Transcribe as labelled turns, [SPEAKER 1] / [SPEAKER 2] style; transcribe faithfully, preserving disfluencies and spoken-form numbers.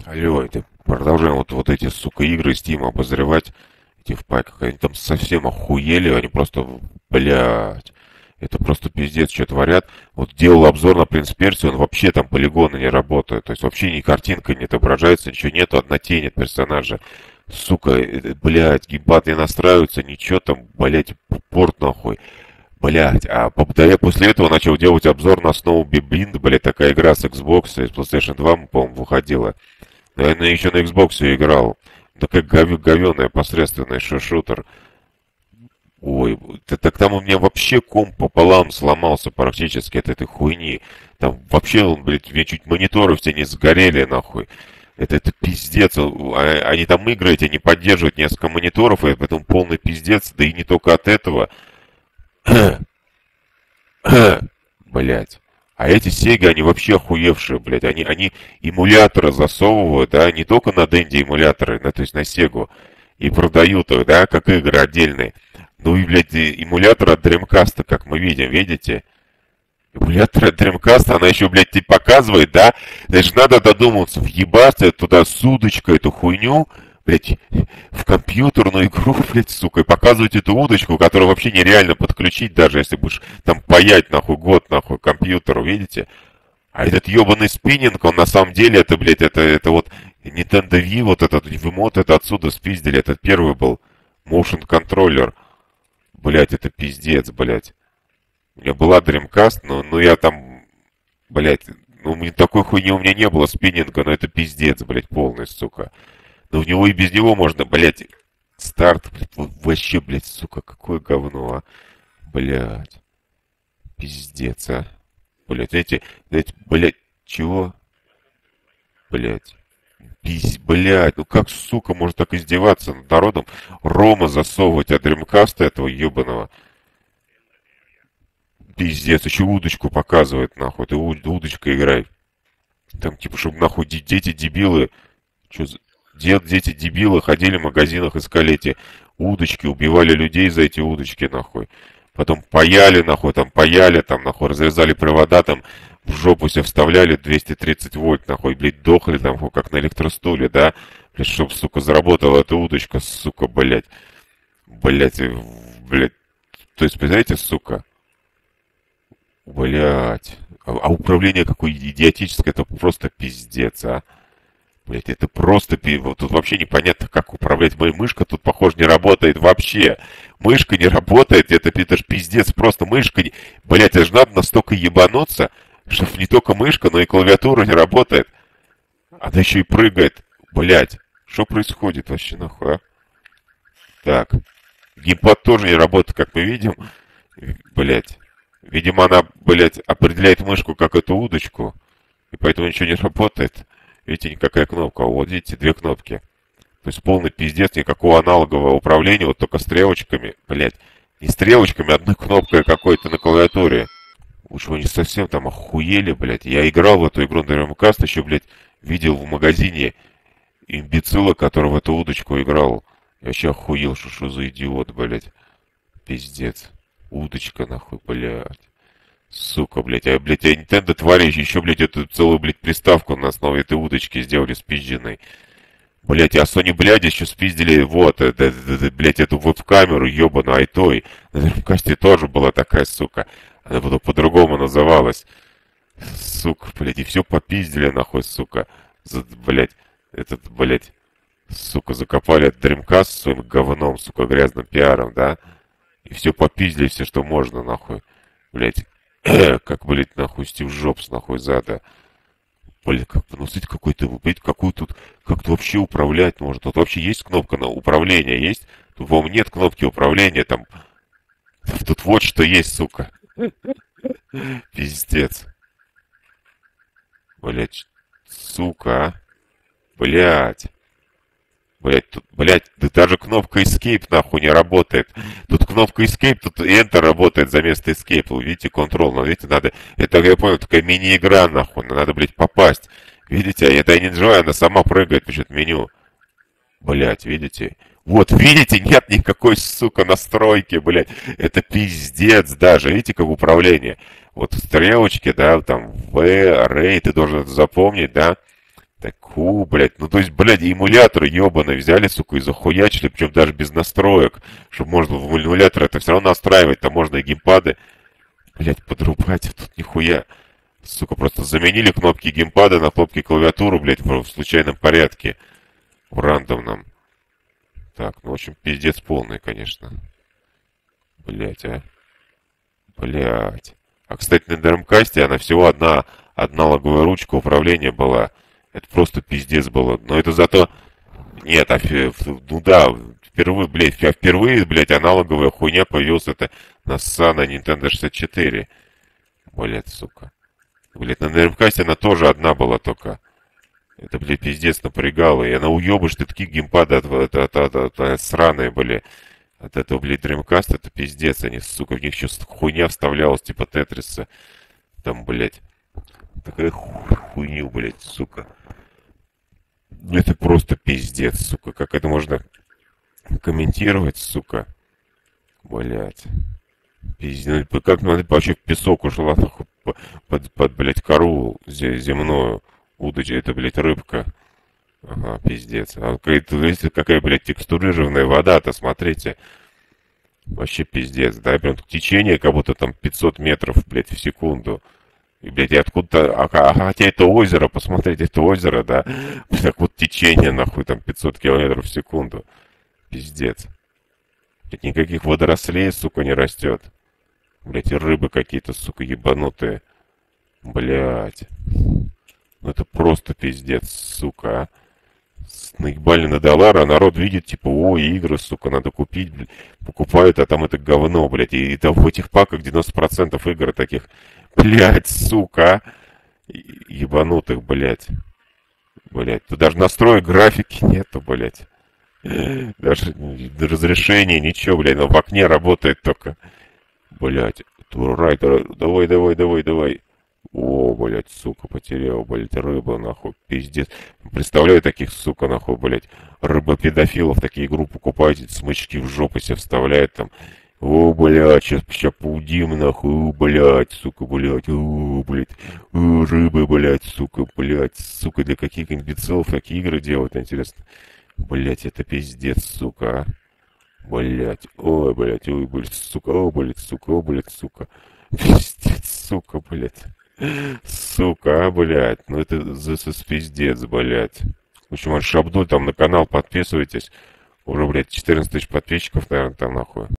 [SPEAKER 1] Алло, это продолжаем вот, вот эти, сука, игры Steam обозревать. Эти в паках, они там совсем охуели, они просто, блядь, это просто пиздец, что творят. Вот делал обзор на Принц Перси, он вообще там полигоны не работают, то есть вообще ни картинка не отображается, ничего нету, одна тень от персонажа. Сука, э, блядь, геймпад не настраивается, ничего там, блядь, порт нахуй. Блять, а по- да я после этого начал делать обзор на Snow Blind, блять, такая игра с Xbox, из PlayStation два, по-моему, выходила. Наверное, еще на Xbox играл. Такая гов... говеная, посредственный шу- шутер. Ой, т- так там у меня вообще комп пополам сломался практически от этой хуйни. Там вообще, он, блядь, у меня чуть мониторы все не сгорели, нахуй. Это, это пиздец. А- Они там игры эти не поддерживают несколько мониторов, и поэтому полный пиздец. Да и не только от этого. Блять. А эти Sega, они вообще охуевшие, блядь. Они, они эмуляторы засовывают, да, не только на Денди эмуляторы, на, то есть на Сегу, и продают их, да, как игры отдельные. Ну и, блядь, и эмулятор от Dreamcast, как мы видим, видите? Эмулятор от Dreamcast, она еще, блядь, тебе показывает, да? Даже надо додуматься, въебаться туда с удочкой эту хуйню, блядь, в компьютерную игру, блядь, сука, и показывать эту удочку, которую вообще нереально подключить, даже если будешь там паять, нахуй, год, нахуй, к компьютеру, видите? А этот ебаный спиннинг, он на самом деле, это, блядь, это, это вот Nintendo Wii, вот этот вимот, это отсюда спиздили, этот первый был motion контроллер. Блядь, это пиздец, блядь. У меня была Dreamcast, но, но я там, блядь, ну, мне такой хуйни у меня не было спиннинга, но это пиздец, блядь, полный, сука. Но в него и без него можно, блядь, старт, блядь, вообще, блядь, сука, какое говно, а. Блядь, пиздец, а. Блядь, эти, эти, блядь, чего? Блядь. Пиз, блядь, ну как, сука, может так издеваться над народом? Рома засовывать от Дримкаста этого ебаного. Пиздец, еще удочку показывает, нахуй. Ты уд- удочка играй. Там, типа, чтобы, нахуй, де- дети дебилы. Че за... Дед, дети дебилы ходили в магазинах, искали эти удочки, убивали людей за эти удочки, нахуй. Потом паяли, нахуй, там паяли, там, нахуй, разрезали провода, там, в жопу себе вставляли двести тридцать вольт, нахуй, блядь, дохли, там, фу, как на электростуле, да? Блядь, чтоб, сука, заработала эта удочка, сука, блядь. Блядь, э, блядь. То есть, представляете, сука? Блядь. А, а управление какое идиотическое, это просто пиздец, а. Блять, это просто... пи- вот тут вообще непонятно, как управлять. Моя мышка тут, похоже, не работает вообще. Мышка не работает, это, это ж пиздец, просто мышка не... Блять, это же надо настолько ебануться, что не только мышка, но и клавиатура не работает. Она еще и прыгает. Блять, что происходит вообще, нахуй, а? Так, геймпад тоже не работает, как мы видим. Блять. Видимо, она, блять, определяет мышку как эту удочку, и поэтому ничего не работает. Видите, никакая кнопка. Вот видите, две кнопки. То есть полный пиздец, никакого аналогового управления, вот только стрелочками, блядь. Не стрелочками, одной кнопкой какой-то на клавиатуре. Уж вы не совсем там охуели, блядь. Я играл в эту игру на Dreamcast, еще, блядь, видел в магазине имбецила, который в эту удочку играл. Я вообще охуел, что что за идиот, блядь. Пиздец. Удочка, нахуй, блядь. Сука, блядь, а, блядь, а Nintendo твари еще, блядь, эту целую, блядь, приставку на основе этой удочки сделали спизженной. Блядь, а Sony, блядь, еще спиздили, вот, это, это, это, блядь, эту веб-камеру, ебаную, айтой. На Dreamcast тоже была такая, сука. Она потом по-другому называлась. Сука, блядь, и все попиздили, нахуй, сука. За, блядь, этот, блядь, сука, закопали от Dreamcast своим говном, сука, грязным пиаром, да? И все попиздили, все, что можно, нахуй. Блядь, как, блядь, нахуй, Стив Джобс, нахуй, зада. Блядь, как, ну, смотрите, какой-то, блядь, какой тут, как-то вообще управлять может. Тут вообще есть кнопка на управление, есть? Тут, по-моему, нет кнопки управления, там, тут вот что есть, сука. Пиздец. Блядь, сука, а. Блядь. Блять, тут, блять, да даже кнопка Escape нахуй не работает. Тут кнопка Escape, тут Enter работает за место Escape. Вы видите, Control, но видите, надо... Это, я понял, такая мини-игра нахуй, надо, блять, попасть. Видите, а это я не нажимаю, она сама прыгает в счет меню. Блять, видите? Вот, видите, нет никакой, сука, настройки, блять. Это пиздец даже, видите, как управление. Вот в стрелочке, да, там, V, Array, ты должен это запомнить, да? Так, у, блядь, ну то есть, блядь, эмуляторы ебаные взяли, сука, и захуячили, причем даже без настроек, чтобы можно в эмулятор это все равно настраивать, там можно и геймпады, блядь, подрубать, а тут нихуя, сука, просто заменили кнопки геймпада на кнопки клавиатуру, блядь, в, в случайном порядке, в рандомном. Так, ну, в общем, пиздец полный, конечно. Блядь, а. Блядь. А, кстати, на Dreamcast она всего одна аналоговая ручка управления была. Это просто пиздец было. Но это зато... Нет, а, фи- ф- ну да, впервые, блядь, а впервые, блядь, аналоговая хуйня появилась это на СА на Nintendo шестьдесят четыре. Блядь, сука. Блядь, на Dreamcast она тоже одна была только. Это, блядь, пиздец напрягало. И она уебышь, такие геймпады от, от, от, от, от- от- сраные были. От этого, блядь, Dreamcast это пиздец. Они, сука, в них еще хуйня вставлялась, типа Тетриса. Там, блядь, такая ху- хуйню, блядь, сука. Это просто пиздец, сука. Как это можно комментировать, сука? Блядь. Пиздец. Ну, как надо вообще в песок ушла, нахуй, по- под, под, блядь, кору зе- земную. Удочка, это, блядь, рыбка. Ага, пиздец. А какая-то, видите, какая, блядь, текстурированная вода-то, смотрите. Вообще пиздец, да, прям течение, как будто там пятьсот метров, блядь, в секунду. И, блядь, и откуда-то, а, а хотя это озеро, посмотрите, это озеро, да. Так вот течение, нахуй, там пятьсот километров в секунду. Пиздец. Блядь, никаких водорослей, сука, не растет. Блядь, и рыбы какие-то, сука, ебанутые. Блядь. Ну это просто пиздец, сука, а. Наебали на доллар, а народ видит, типа, о, игры, сука, надо купить, блядь. Покупают, а там это говно, блядь. И, и там в этих паках девяносто процентов игр таких, блядь, сука, а. Ебанутых, блядь. Блядь, тут даже настроек графики нету, блядь. Даже разрешения, ничего, блядь, но в окне работает только. Блядь, турайдер, давай, давай, давай, давай. О, блядь, сука, потерял, блядь, рыба, нахуй, пиздец. Представляю таких, сука, нахуй, блядь, рыбопедофилов, такие игру покупаете, смычки в жопу себе вставляют там. О, блядь, сейчас, сейчас поудим, нахуй, о, блядь, сука, блядь, о, блядь, о, рыбы, блядь, сука, блядь, сука, для каких имбецилов такие игры делают, интересно. Блядь, это пиздец, сука, а. Блядь, ой, блядь, ой, блядь, сука, о, блядь, сука, о, блядь, сука. Пиздец, сука, блядь. Сука, а, блядь. Ну это за пиздец, блядь. В общем, Шабдуль, там на канал подписывайтесь. Уже, блядь, четырнадцать тысяч подписчиков, наверное, там нахуй.